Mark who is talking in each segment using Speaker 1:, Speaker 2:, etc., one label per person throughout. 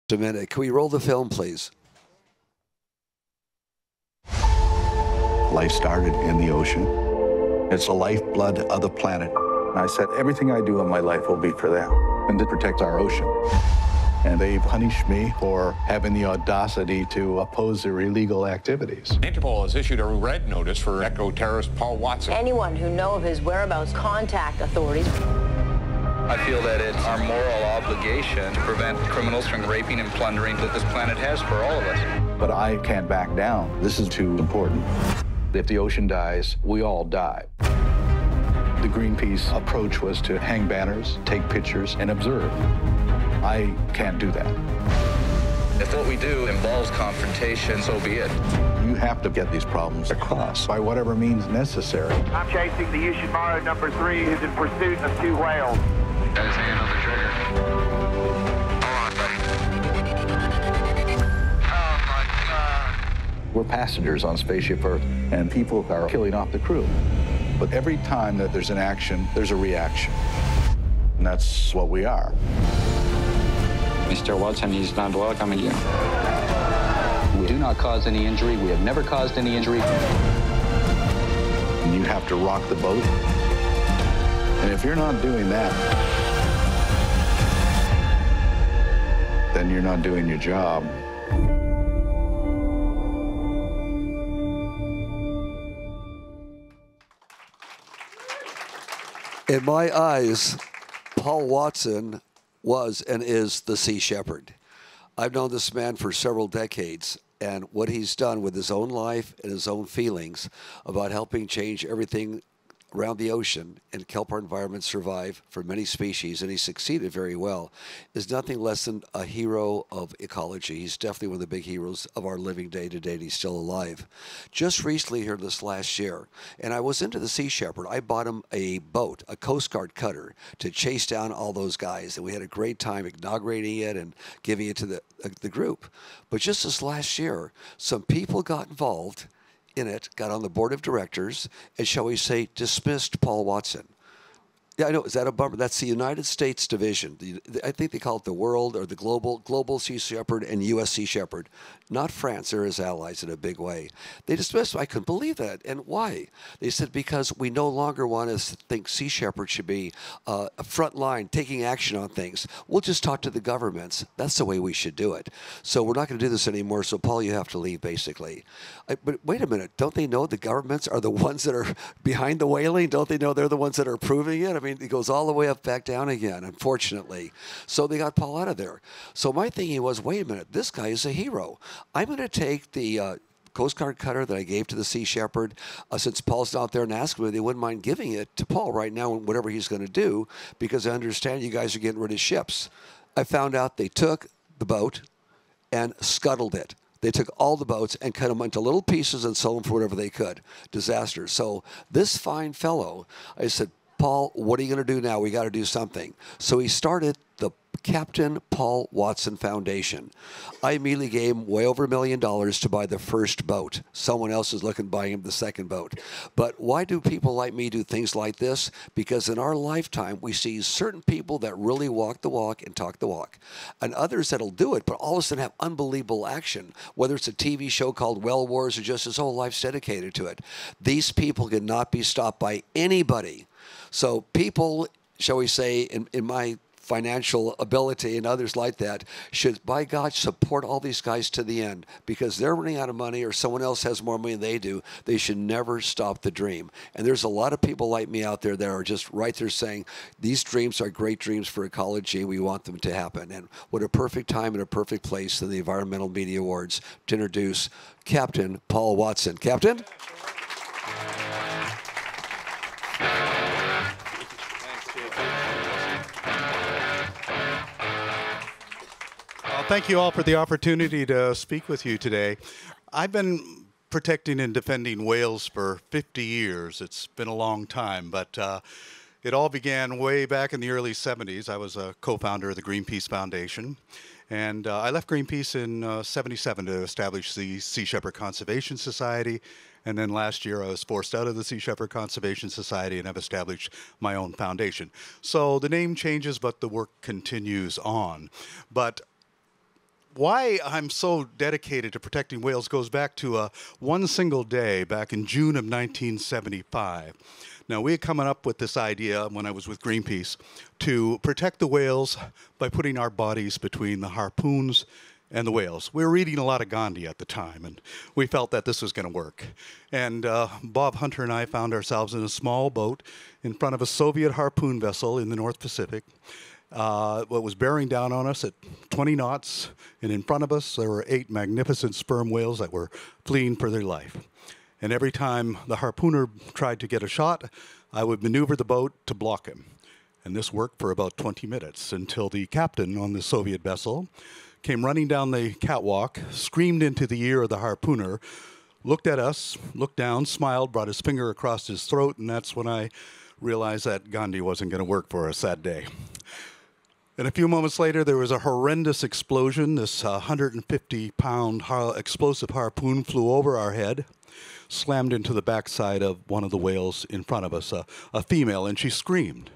Speaker 1: A minute. Can we roll the film, please?
Speaker 2: Life started in the ocean. It's the lifeblood of the planet. And I said, everything I do in my life will be for them and to protect our ocean. And they punished me for having the audacity to oppose their illegal activities.
Speaker 3: Interpol has issued a red notice for eco-terrorist Paul Watson.
Speaker 4: Anyone who know of his whereabouts, contact authorities.
Speaker 5: I feel that it's our moral obligation to prevent criminals from raping and plundering that this planet has for all of us.
Speaker 2: But I can't back down. This is too important. If the ocean dies, we all die. The Greenpeace approach was to hang banners, take pictures, and observe. I can't do that.
Speaker 5: If what we do involves confrontation, so be it.
Speaker 2: You have to get these problems across by whatever means necessary.
Speaker 6: I'm chasing the Ushimaro number 3 who's in pursuit of 2 whales.
Speaker 5: Got his hand on the trigger. Hold on, buddy. Oh, my God.
Speaker 2: We're passengers on Spaceship Earth, and people are killing off the crew. But every time that there's an action, there's a reaction. And that's what we are.
Speaker 7: Mr. Watson is not welcoming you.
Speaker 8: We do not cause any injury. We have never caused any injury.
Speaker 2: And you have to rock the boat. And if you're not doing that, then you're not doing your job.
Speaker 1: In my eyes, Paul Watson was and is the Sea Shepherd. I've known this man for several decades, and what he's done with his own life and his own feelings about helping change everything around the ocean and help our environment survive for many species, and he succeeded very well, is nothing less than a hero of ecology. He's definitely one of the big heroes of our living day to day, and he's still alive. Just recently here this last year, and I was into the Sea Shepherd, I bought him a boat, a Coast Guard cutter, to chase down all those guys, and we had a great time inaugurating it and giving it to the group. But just this last year, some people got involved in it, got on the board of directors, and shall we say, dismissed Paul Watson. Yeah, I know. Is that a bummer? That's the United States division. I think they call it the World or the Global Sea Shepherd and U.S. Sea Shepherd. Not France. They're his allies in a big way. They dismissed him. I couldn't believe that. And why? They said because we no longer want to think Sea Shepherd should be a front line, taking action on things. We'll just talk to the governments. That's the way we should do it. So we're not going to do this anymore. So, Paul, you have to leave, basically. But wait a minute. Don't they know the governments are the ones that are behind the whaling? Don't they know they're the ones that are approving it? I mean, it goes all the way up, back down again, unfortunately. So they got Paul out of there. So my thinking was, wait a minute, this guy is a hero. I'm going to take the Coast Guard cutter that I gave to the Sea Shepherd, since Paul's not there, and ask him if they wouldn't mind giving it to Paul right now, whatever he's going to do, because I understand you guys are getting rid of ships. I found out they took the boat and scuttled it. They took all the boats and cut them into little pieces and sold them for whatever they could. Disaster. So this fine fellow, I said, Paul, what are you going to do now? We got to do something. So he started the Captain Paul Watson Foundation. I immediately gave him way over $1 million to buy the first boat. Someone else is looking to buy him the second boat. But why do people like me do things like this? Because in our lifetime, we see certain people that really walk the walk and talk the walk, and others that'll do it, but all of a sudden have unbelievable action, whether it's a TV show called Well Wars or just his whole life's dedicated to it. These people cannot be stopped by anybody. So people, shall we say, in my financial ability and others like that, should, by God, support all these guys to the end, because they're running out of money or someone else has more money than they do. They should never stop the dream. And there's a lot of people like me out there that are just right there saying, these dreams are great dreams for ecology. We want them to happen. And what a perfect time and a perfect place in the Environmental Media Awards to introduce Captain Paul Watson. Captain?
Speaker 9: Thank you all for the opportunity to speak with you today. I've been protecting and defending whales for 50 years. It's been a long time, but it all began way back in the early 70s. I was a co-founder of the Greenpeace Foundation, and I left Greenpeace in 77 to establish the Sea Shepherd Conservation Society. And then last year, I was forced out of the Sea Shepherd Conservation Society and have established my own foundation. So the name changes, but the work continues on. But Why I'm so dedicated to protecting whales goes back to one single day back in June of 1975. Now, we had come up with this idea when I was with Greenpeace to protect the whales by putting our bodies between the harpoons and the whales. We were reading a lot of Gandhi at the time, and we felt that this was going to work. And Bob Hunter and I found ourselves in a small boat in front of a Soviet harpoon vessel in the North Pacific. What was bearing down on us at 20 knots, and in front of us there were 8 magnificent sperm whales that were fleeing for their life. And every time the harpooner tried to get a shot, I would maneuver the boat to block him. And this worked for about 20 minutes until the captain on the Soviet vessel came running down the catwalk, screamed into the ear of the harpooner, looked at us, looked down, smiled, brought his finger across his throat, and that's when I realized that Gandhi wasn't going to work for us that day. And a few moments later, there was a horrendous explosion. This 150-pound explosive harpoon flew over our head, slammed into the backside of one of the whales in front of us, a female, and she screamed.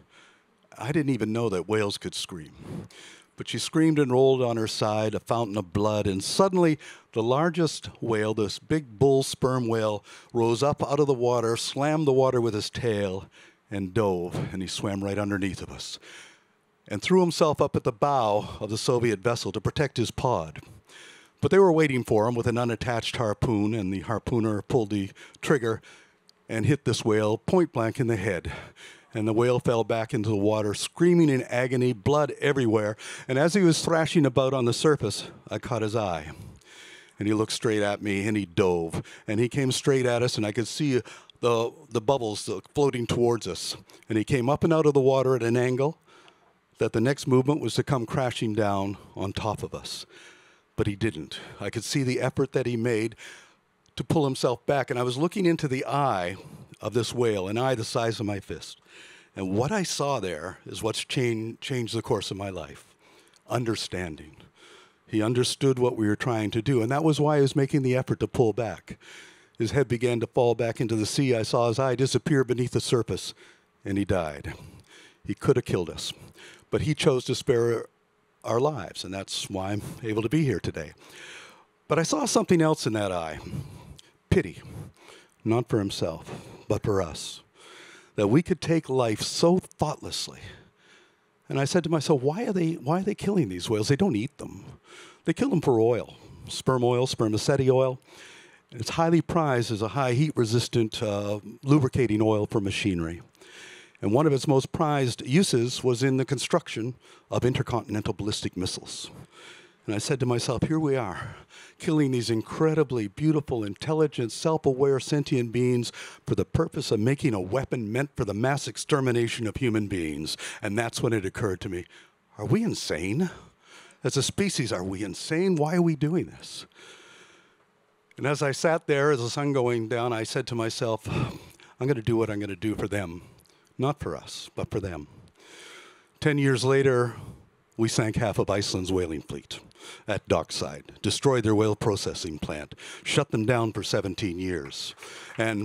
Speaker 9: I didn't even know that whales could scream. But she screamed and rolled on her side, a fountain of blood, and suddenly the largest whale, this big bull sperm whale, rose up out of the water, slammed the water with his tail, and dove, and he swam right underneath of us, and threw himself up at the bow of the Soviet vessel to protect his pod. But they were waiting for him with an unattached harpoon, and the harpooner pulled the trigger and hit this whale point blank in the head. And the whale fell back into the water, screaming in agony, blood everywhere. And as he was thrashing about on the surface, I caught his eye. And he looked straight at me, and he dove. And he came straight at us, and I could see the bubbles floating towards us. And he came up and out of the water at an angle that the next movement was to come crashing down on top of us. But he didn't. I could see the effort that he made to pull himself back. And I was looking into the eye of this whale, an eye the size of my fist. And what I saw there is what's changed the course of my life. Understanding. He understood what we were trying to do, and that was why he was making the effort to pull back. His head began to fall back into the sea. I saw his eye disappear beneath the surface, and he died. He could have killed us, but he chose to spare our lives, and that's why I'm able to be here today. But I saw something else in that eye. Pity, not for himself, but for us. That we could take life so thoughtlessly. And I said to myself, why are they killing these whales? They don't eat them. They kill them for oil, spermaceti oil. It's highly prized as a high heat resistant lubricating oil for machinery. And one of its most prized uses was in the construction of intercontinental ballistic missiles. And I said to myself, here we are, killing these incredibly beautiful, intelligent, self-aware, sentient beings for the purpose of making a weapon meant for the mass extermination of human beings. And that's when it occurred to me, are we insane? As a species, are we insane? Why are we doing this? And as I sat there, as the sun going down, I said to myself, I'm going to do what I'm going to do for them. Not for us, but for them. 10 years later, we sank half of Iceland's whaling fleet at dockside, destroyed their whale processing plant, shut them down for 17 years. And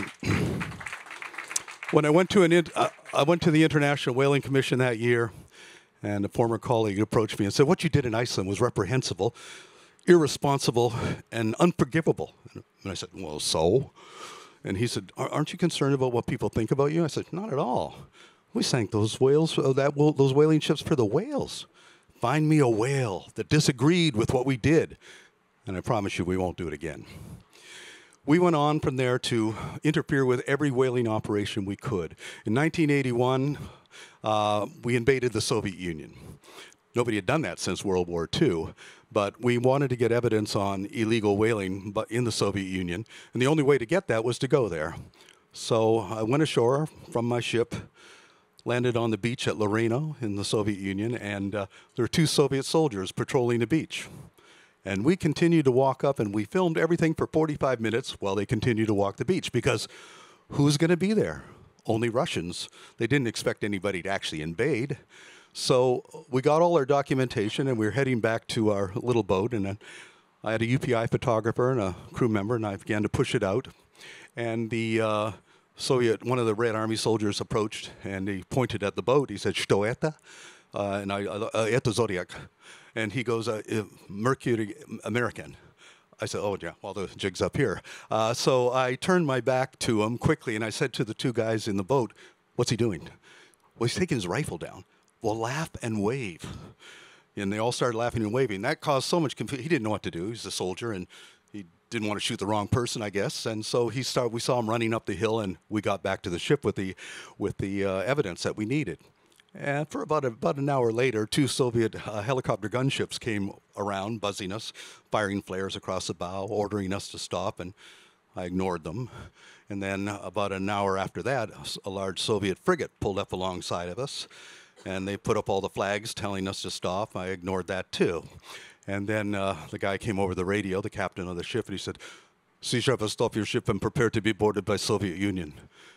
Speaker 9: when I went to the International Whaling Commission that year, and a former colleague approached me and said, what you did in Iceland was reprehensible, irresponsible, and unforgivable. And I said, well, so? And he said, aren't you concerned about what people think about you? I said, not at all. We sank those whales, those whaling ships for the whales. Find me a whale that disagreed with what we did, and I promise you we won't do it again. We went on from there to interfere with every whaling operation we could. In 1981, we invaded the Soviet Union. Nobody had done that since World War II, but we wanted to get evidence on illegal whaling in the Soviet Union, and the only way to get that was to go there. So I went ashore from my ship, landed on the beach at Loreno in the Soviet Union, and there were 2 Soviet soldiers patrolling the beach. And we continued to walk up, and we filmed everything for 45 minutes while they continued to walk the beach, because who's going to be there? Only Russians. They didn't expect anybody to actually invade. So we got all our documentation, and we were heading back to our little boat, and I had a UPI photographer and a crew member, and I began to push it out. And the one of the Red Army soldiers approached, and he pointed at the boat. He said, "Что это?" And I, "Это Zodiac." And he goes, Mercury American. I said, oh, yeah, well, the jig's up here. So I turned my back to him quickly, and I said to the two guys in the boat, what's he doing? Well, he's taking his rifle down. Well, laugh and wave. And they all started laughing and waving. That caused so much confusion. He didn't know what to do. He's a soldier, and he didn't want to shoot the wrong person, I guess. And so we saw him running up the hill, and we got back to the ship with the evidence that we needed. And for about an hour later, two Soviet helicopter gunships came around, buzzing us, firing flares across the bow, ordering us to stop, and I ignored them. And then about an hour after that, a large Soviet frigate pulled up alongside of us, and they put up all the flags telling us to stop. I ignored that too. And then the guy came over the radio, the captain of the ship, and he said, "Sea Shepherd, stop your ship and prepare to be boarded by Soviet Union."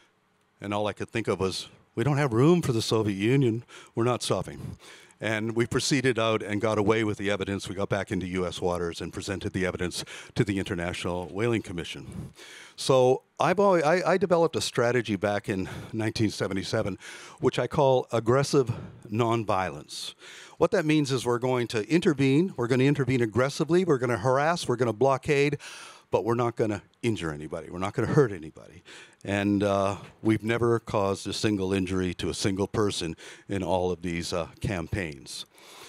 Speaker 9: And all I could think of was, we don't have room for the Soviet Union. We're not stopping. And we proceeded out and got away with the evidence. We got back into U.S. waters and presented the evidence to the International Whaling Commission. So I developed a strategy back in 1977, which I call aggressive nonviolence. What that means is we're going to intervene. We're going to intervene aggressively. We're going to harass. We're going to blockade. But we're not going to injure anybody. We're not going to hurt anybody. And we've never caused a single injury to a single person in all of these campaigns.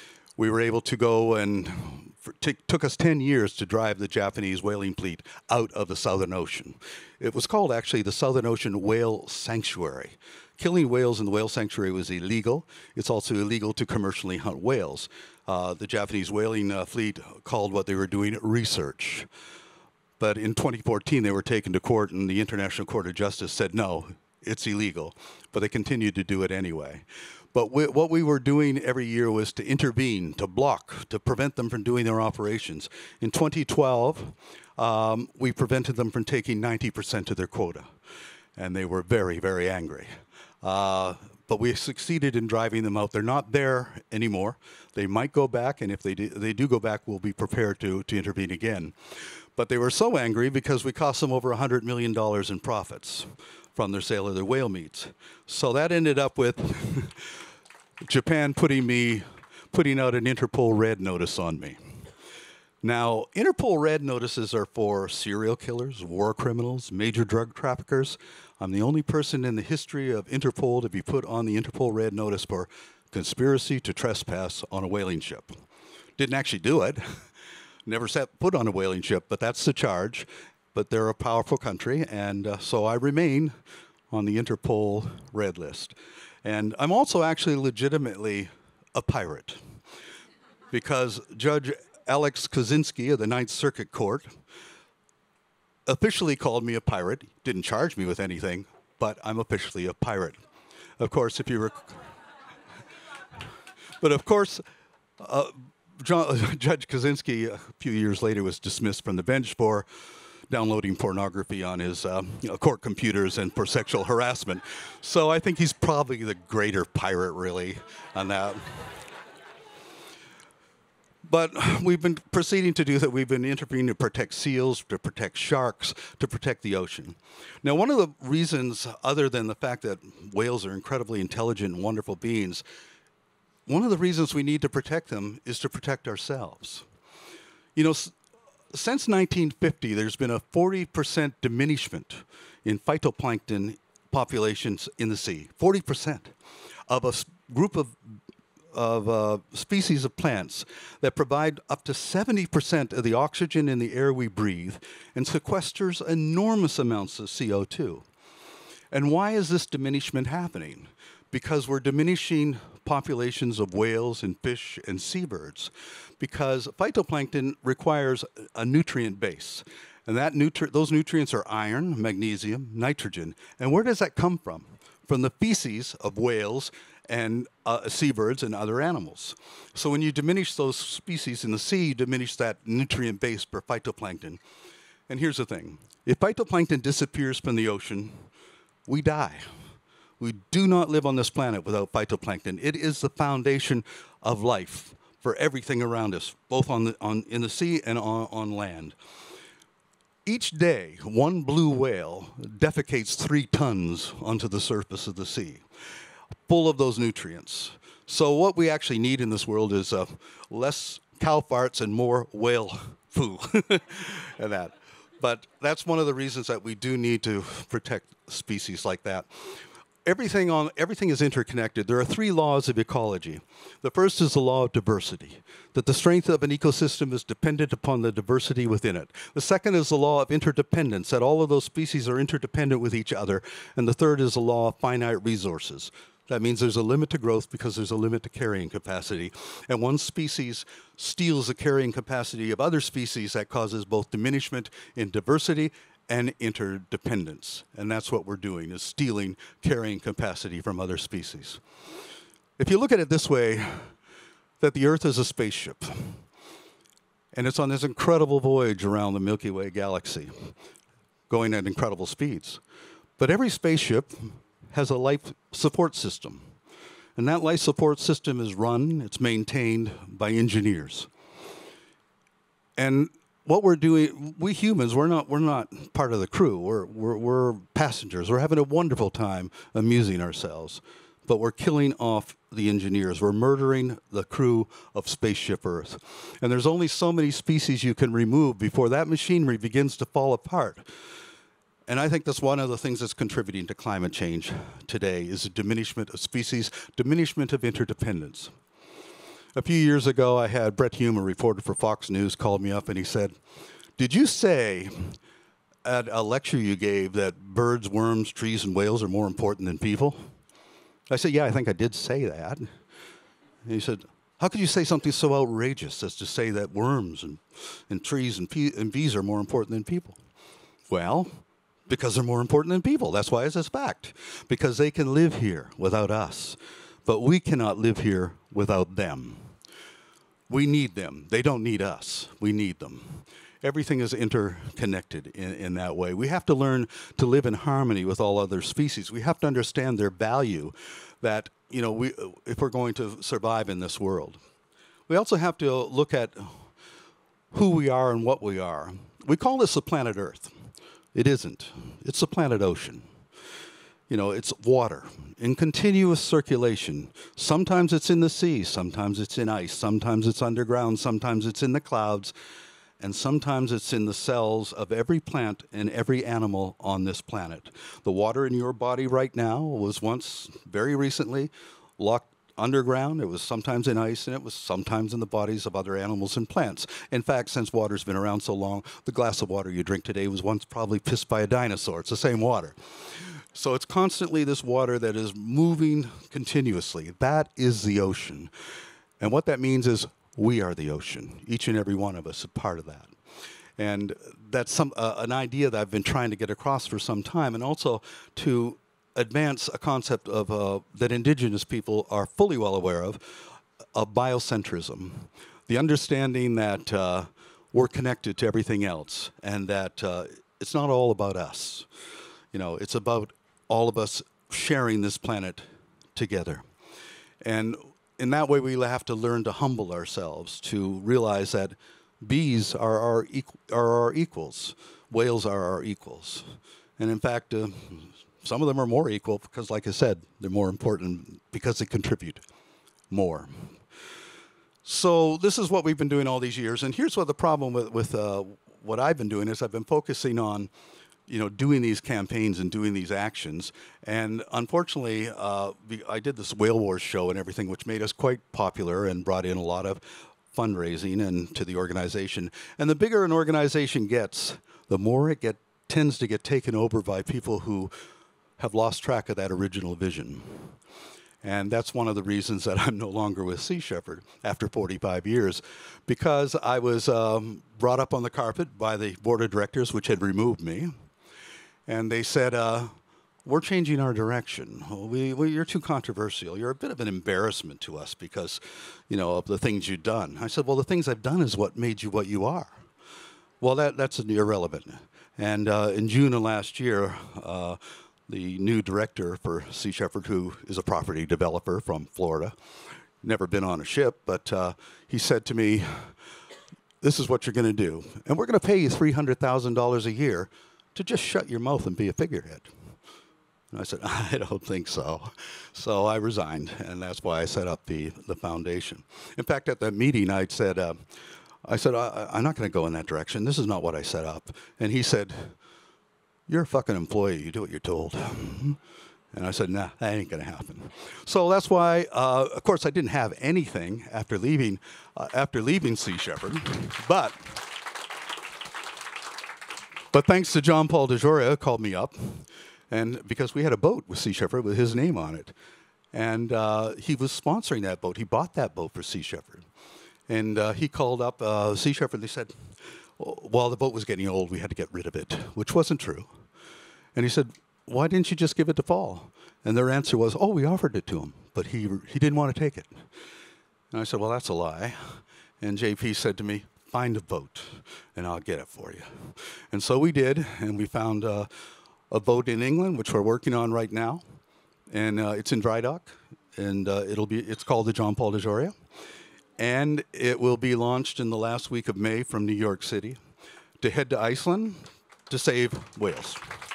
Speaker 9: We were able to go and took us 10 years to drive the Japanese whaling fleet out of the Southern Ocean. It was called actually the Southern Ocean Whale Sanctuary. Killing whales in the whale sanctuary was illegal. It's also illegal to commercially hunt whales. The Japanese whaling fleet called what they were doing research. But in 2014, they were taken to court, and the International Court of Justice said, no, it's illegal. But they continued to do it anyway. But what we were doing every year was to intervene, to block, to prevent them from doing their operations. In 2012, we prevented them from taking 90% of their quota. And they were very, very angry. But we succeeded in driving them out. They're not there anymore. They might go back, and if they do go back, we'll be prepared to intervene again. But they were so angry because we cost them over $100 million in profits from their sale of their whale meats. So that ended up with Japan putting out an Interpol Red Notice on me. Now, Interpol Red Notices are for serial killers, war criminals, major drug traffickers. I'm the only person in the history of Interpol to be put on the Interpol Red Notice for conspiracy to trespass on a whaling ship. Didn't actually do it. Never set foot on a whaling ship, but that's the charge. But they're a powerful country, and so I remain on the Interpol Red List. And I'm also actually legitimately a pirate, because Judge Alex Kozinski of the Ninth Circuit Court officially called me a pirate. Didn't charge me with anything, but I'm officially a pirate. Of course, if you were... But of course... Judge Kozinski, a few years later, was dismissed from the bench for downloading pornography on his court computers and for sexual harassment. So I think he's probably the greater pirate, really, on that. But we've been proceeding to do that. We've been intervening to protect seals, to protect sharks, to protect the ocean. Now, one of the reasons, other than the fact that whales are incredibly intelligent and wonderful beings, one of the reasons we need to protect them is to protect ourselves. You know, since 1950, there's been a 40% diminishment in phytoplankton populations in the sea. 40% of a group of species of plants that provide up to 70% of the oxygen in the air we breathe and sequesters enormous amounts of CO2. And why is this diminishment happening? Because we're diminishing populations of whales and fish and seabirds, because phytoplankton requires a nutrient base. And those nutrients are iron, magnesium, nitrogen. And where does that come from? From the feces of whales and seabirds and other animals. So when you diminish those species in the sea, you diminish that nutrient base for phytoplankton. And here's the thing. If phytoplankton disappears from the ocean, we die. We do not live on this planet without phytoplankton. It is the foundation of life for everything around us, both in the sea and on land. Each day, one blue whale defecates 3 tons onto the surface of the sea, full of those nutrients. So what we actually need in this world is less cow farts and more whale poo and that. But that's one of the reasons that we do need to protect species like that. Everything is interconnected. There are 3 laws of ecology. The first is the law of diversity, that the strength of an ecosystem is dependent upon the diversity within it. The second is the law of interdependence, that all of those species are interdependent with each other. And the third is the law of finite resources. That means there's a limit to growth because there's a limit to carrying capacity. And one species steals the carrying capacity of other species. That causes both diminishment in diversity and interdependence. And that's what we're doing, is stealing carrying capacity from other species. If you look at it this way, that the Earth is a spaceship, and it's on this incredible voyage around the Milky Way galaxy, going at incredible speeds. But every spaceship has a life support system. And that life support system is run, it's maintained by engineers. And what we're doing, we humans, we're not part of the crew. We're passengers. We're having a wonderful time amusing ourselves. But we're killing off the engineers. We're murdering the crew of Spaceship Earth. And there's only so many species you can remove before that machinery begins to fall apart. And I think that's one of the things that's contributing to climate change today, is a diminishment of species, diminishment of interdependence. A few years ago, I had Brett Hume, a reporter for Fox News, called me up and he said, "Did you say at a lecture you gave that birds, worms, trees, and whales are more important than people?" I said, "Yeah, I think I did say that." And he said, "How could you say something so outrageous as to say that worms and trees and bees are more important than people?" Well, because they're more important than people. That's why it's a fact. Because they can live here without us. But we cannot live here without them. We need them. They don't need us. We need them. Everything is interconnected in that way. We have to learn to live in harmony with all other species. We have to understand their value, that, you know, if we're going to survive in this world. We also have to look at who we are and what we are. We call this the planet Earth. It isn't. It's the planet ocean. You know, it's water in continuous circulation. Sometimes it's in the sea, sometimes it's in ice, sometimes it's underground, sometimes it's in the clouds, and sometimes it's in the cells of every plant and every animal on this planet. The water in your body right now was once, very recently, locked underground. It was sometimes in ice, and it was sometimes in the bodies of other animals and plants. In fact, since water's been around so long, the glass of water you drink today was once probably pissed by a dinosaur. It's the same water. So it's constantly this water that is moving continuously. That is the ocean. And what that means is we are the ocean. Each and every one of us is part of that. And that's an idea that I've been trying to get across for some time, and also to advance a concept of that indigenous people are fully well aware of biocentrism. The understanding that we're connected to everything else, and that it's not all about us. You know, it's about all of us sharing this planet together. And in that way, we have to learn to humble ourselves, to realize that bees are our equals. Whales are our equals. And in fact, some of them are more equal because, like I said, they're more important because they contribute more. So this is what we've been doing all these years. And here's what the problem with what I've been doing is I've been focusing on, you know, doing these campaigns and doing these actions. And unfortunately, I did this Whale Wars show and everything, which made us quite popular and brought in a lot of fundraising and to the organization. And the bigger an organization gets, the more it tends to get taken over by people who have lost track of that original vision. And that's one of the reasons that I'm no longer with Sea Shepherd after 45 years, because I was brought up on the carpet by the board of directors, which had removed me. And they said, we're changing our direction. You're too controversial. You're a bit of an embarrassment to us because, you know, of the things you've done. I said, well, the things I've done is what made you what you are. Well, that's irrelevant. And in June of last year, the new director for Sea Shepherd, who is a property developer from Florida, never been on a ship, but he said to me, this is what you're going to do. And we're going to pay you $300,000 a year to just shut your mouth and be a figurehead. And I said, I don't think so. So I resigned, and that's why I set up the foundation. In fact, at that meeting, I'm not going to go in that direction. This is not what I set up. And he said, you're a fucking employee. You do what you're told. And I said, nah, that ain't going to happen. So that's why, of course, I didn't have anything after leaving Sea Shepherd. But thanks to John Paul DeJoria, called me up. And because we had a boat with Sea Shepherd with his name on it. And he was sponsoring that boat. He bought that boat for Sea Shepherd. And he called up Sea Shepherd. They said, well, the boat was getting old. We had to get rid of it, which wasn't true. And he said, why didn't you just give it to Paul? And their answer was, oh, we offered it to him, but he didn't want to take it. And I said, well, that's a lie. And JP said to me, find a boat, and I'll get it for you. And so we did, and we found a boat in England, which we're working on right now. And it's in dry dock, and it's called the John Paul DeJoria. And it will be launched in the last week of May from New York City to head to Iceland to save whales.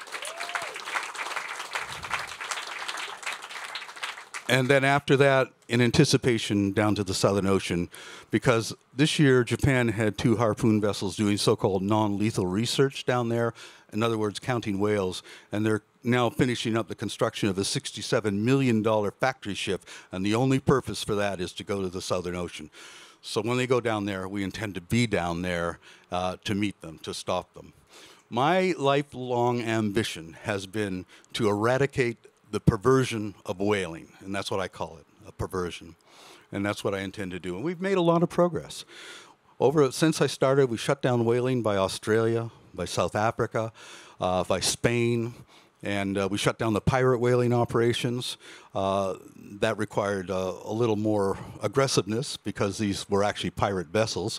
Speaker 9: And then after that, in anticipation, down to the Southern Ocean, because this year Japan had 2 harpoon vessels doing so-called non-lethal research down there, in other words, counting whales, and they're now finishing up the construction of a $67 million factory ship, and the only purpose for that is to go to the Southern Ocean. So when they go down there, we intend to be down there to meet them, to stop them. My lifelong ambition has been to eradicate the perversion of whaling, and that's what I call it, a perversion. And that's what I intend to do. And we've made a lot of progress. Since I started, we shut down whaling by Australia, by South Africa, by Spain, and we shut down the pirate whaling operations. That required a little more aggressiveness because these were actually pirate vessels.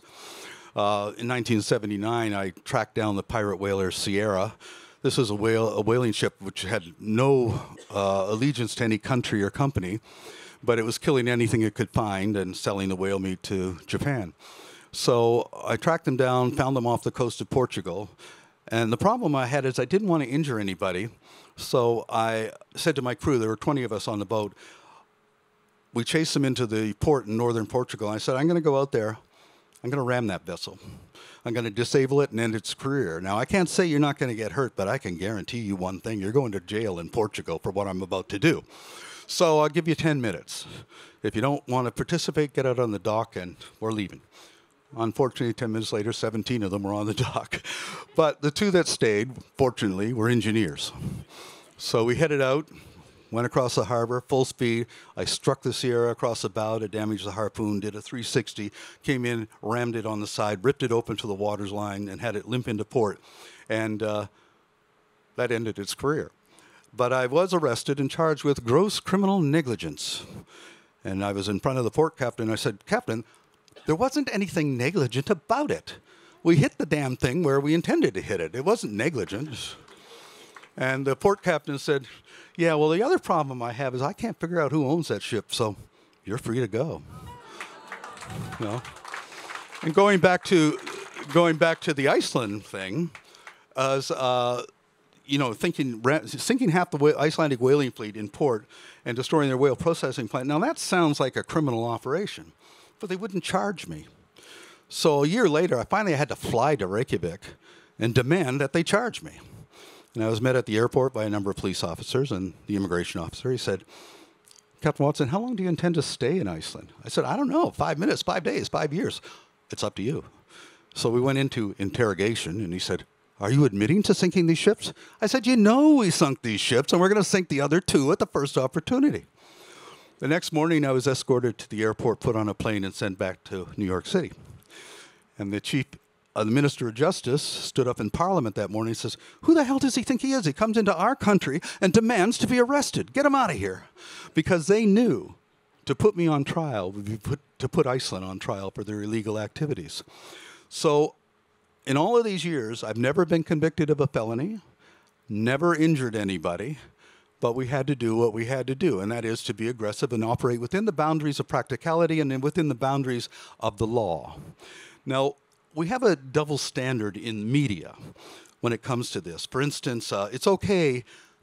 Speaker 9: In 1979, I tracked down the pirate whaler Sierra. This is a whaling ship which had no allegiance to any country or company, but it was killing anything it could find and selling the whale meat to Japan. So I tracked them down, found them off the coast of Portugal, and the problem I had is I didn't want to injure anybody, so I said to my crew, there were 20 of us on the boat, we chased them into the port in northern Portugal. I said, I'm going to go out there, I'm going to ram that vessel. I'm going to disable it and end its career. Now, I can't say you're not going to get hurt, but I can guarantee you one thing. You're going to jail in Portugal for what I'm about to do. So I'll give you 10 minutes. If you don't want to participate, get out on the dock, and we're leaving. Unfortunately, 10 minutes later, 17 of them were on the dock. But the 2 that stayed, fortunately, were engineers. So we headed out, went across the harbor, full speed. I struck the Sierra across the bow to damage the harpoon, did a 360, came in, rammed it on the side, ripped it open to the water's line, and had it limp into port. And that ended its career. But I was arrested and charged with gross criminal negligence. And I was in front of the port captain. I said, Captain, there wasn't anything negligent about it. We hit the damn thing where we intended to hit it. It wasn't negligent. And the port captain said, yeah, well, the other problem I have is I can't figure out who owns that ship, so you're free to go. You know? And going back to the Iceland thing, as sinking half the Icelandic whaling fleet in port and destroying their whale processing plant. Now that sounds like a criminal operation, but they wouldn't charge me. So a year later, I finally had to fly to Reykjavik and demand that they charge me. And I was met at the airport by a number of police officers and the immigration officer. He said, Captain Watson, how long do you intend to stay in Iceland? I said, I don't know, 5 minutes, 5 days, 5 years. It's up to you. So we went into interrogation, and he said, are you admitting to sinking these ships? I said, you know we sunk these ships, and we're going to sink the other 2 at the first opportunity. The next morning, I was escorted to the airport, put on a plane, and sent back to New York City. And the Minister of Justice stood up in Parliament that morning and says, who the hell does he think he is? He comes into our country and demands to be arrested. Get him out of here. Because they knew to put me on trial would be to put Iceland on trial for their illegal activities. So in all of these years, I've never been convicted of a felony, never injured anybody, but we had to do what we had to do, and that is to be aggressive and operate within the boundaries of practicality and within the boundaries of the law. Now, we have a double standard in media when it comes to this. For instance, it's okay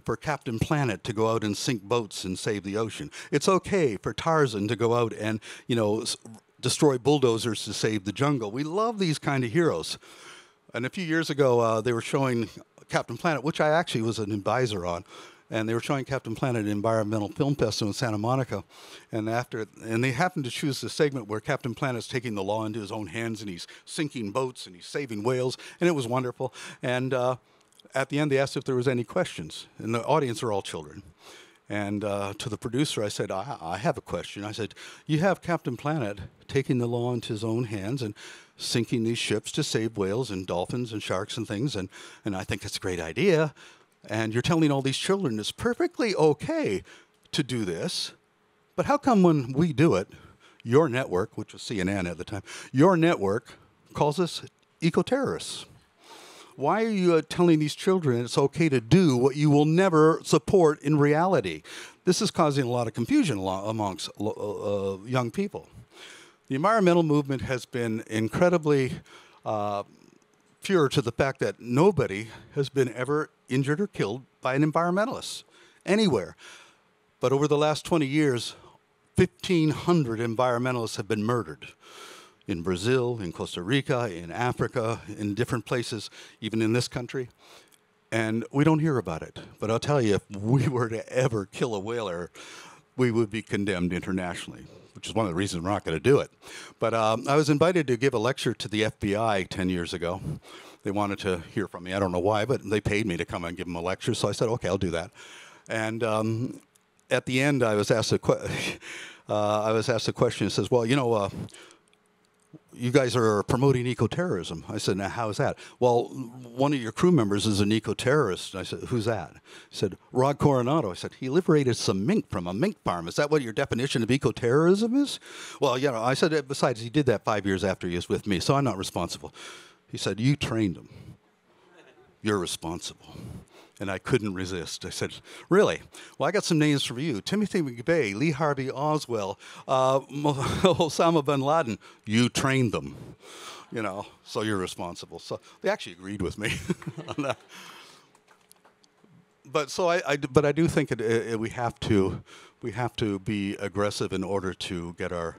Speaker 9: for Captain Planet to go out and sink boats and save the ocean. It's okay for Tarzan to go out and, destroy bulldozers to save the jungle. We love these kind of heroes. And a few years ago, they were showing Captain Planet, which I actually was an advisor on, and they were showing Captain Planet at Environmental Film Festival in Santa Monica. And they happened to choose the segment where Captain Planet's taking the law into his own hands, and he's sinking boats, and he's saving whales, and it was wonderful. And at the end, they asked if there was any questions, and the audience are all children. And to the producer, I said, I have a question. I said, you have Captain Planet taking the law into his own hands and sinking these ships to save whales and dolphins and sharks and things, and I think it's a great idea. And you're telling all these children it's perfectly okay to do this, but how come when we do it, your network, which was CNN at the time, your network calls us eco-terrorists? Why are you telling these children it's okay to do what you will never support in reality? This is causing a lot of confusion amongst young people. The environmental movement has been incredibly pure to the fact that nobody has been ever injured or killed by an environmentalist anywhere. But over the last 20 years, 1,500 environmentalists have been murdered. In Brazil, in Costa Rica, in Africa, in different places, even in this country. And we don't hear about it. But I'll tell you, if we were to ever kill a whaler, we would be condemned internationally, which is one of the reasons we're not going to do it. But I was invited to give a lecture to the FBI 10 years ago. They wanted to hear from me. I don't know why, but they paid me to come and give them a lecture. So I said, okay, I'll do that. And at the end, I was asked a question. It says, well, you guys are promoting eco-terrorism. I said, now, how is that? Well, one of your crew members is an eco-terrorist. I said, who's that? He said, Rod Coronado. I said, he liberated some mink from a mink farm. Is that what your definition of eco-terrorism is? Well, I said, besides, he did that 5 years after he was with me, so I'm not responsible. He said, you trained him. You're responsible. And I couldn't resist. I said, really? Well, I got some names for you. Timothy McVeigh, Lee Harvey Oswald, Osama bin Laden. You trained them, so you're responsible. So they actually agreed with me on that. But I do think we have to be aggressive in order to get our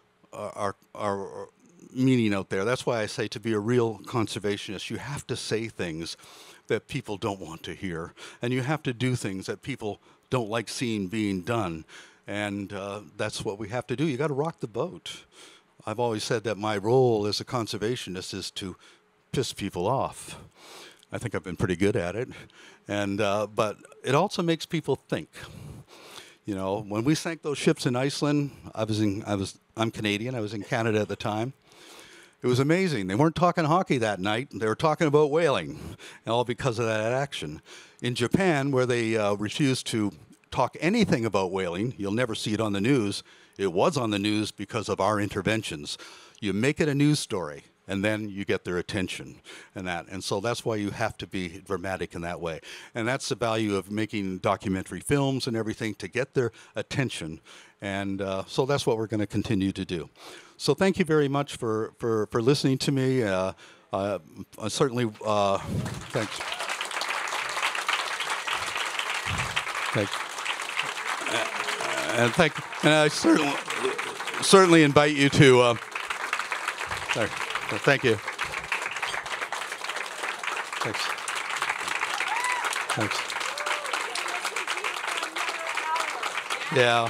Speaker 9: meaning out there. That's why I say to be a real conservationist, you have to say things that people don't want to hear, and you have to do things that people don't like seeing being done, and that's what we have to do. You got to rock the boat. I've always said that my role as a conservationist is to piss people off. I think I've been pretty good at it, and but it also makes people think. When we sank those ships in Iceland, I'm Canadian. I was in Canada at the time. It was amazing. They weren't talking hockey that night. They were talking about whaling, all because of that action. In Japan, where they refused to talk anything about whaling, you'll never see it on the news. It was on the news because of our interventions. You make it a news story, and then you get their attention and so that's why you have to be dramatic in that way. And that's the value of making documentary films and everything, to get their attention. And so that's what we're going to continue to do. So thank you very much for listening to me. Certainly, thanks. Thanks. And I certainly invite you to. Thank you. Thanks. Yeah.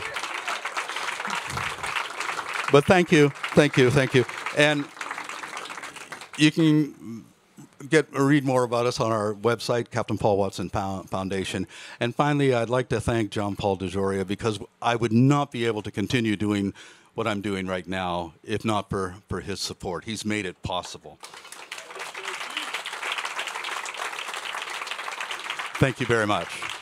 Speaker 9: But thank you. And you can read more about us on our website, Captain Paul Watson Foundation. And finally, I'd like to thank John Paul DeJoria, because I would not be able to continue doing what I'm doing right now if not for his support. He's made it possible. Thank you very much.